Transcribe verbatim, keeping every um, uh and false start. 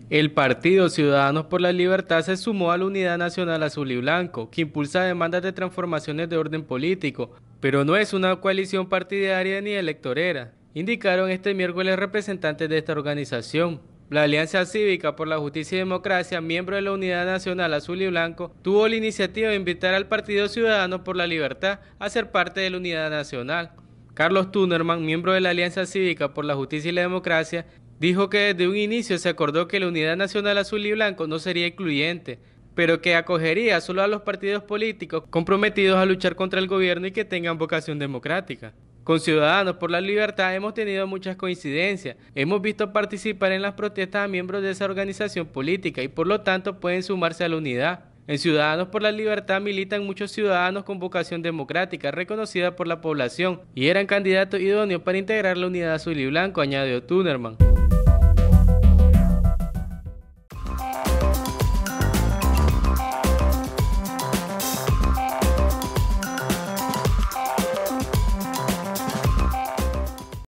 El Partido Ciudadanos por la Libertad se sumó a la Unidad Nacional Azul y Blanco, que impulsa demandas de transformaciones de orden político, pero no es una coalición partidaria ni electorera, indicaron este miércoles representantes de esta organización. La Alianza Cívica por la Justicia y Democracia, miembro de la Unidad Nacional Azul y Blanco, tuvo la iniciativa de invitar al Partido Ciudadanos por la Libertad a ser parte de la Unidad Nacional. Carlos Tunerman, miembro de la Alianza Cívica por la Justicia y la Democracia, dijo que desde un inicio se acordó que la Unidad Nacional Azul y Blanco no sería incluyente, pero que acogería solo a los partidos políticos comprometidos a luchar contra el gobierno y que tengan vocación democrática. Con Ciudadanos por la Libertad hemos tenido muchas coincidencias, hemos visto participar en las protestas a miembros de esa organización política y por lo tanto pueden sumarse a la unidad. En Ciudadanos por la Libertad militan muchos ciudadanos con vocación democrática reconocida por la población y eran candidatos idóneos para integrar la Unidad Azul y Blanco, añadió Tunerman.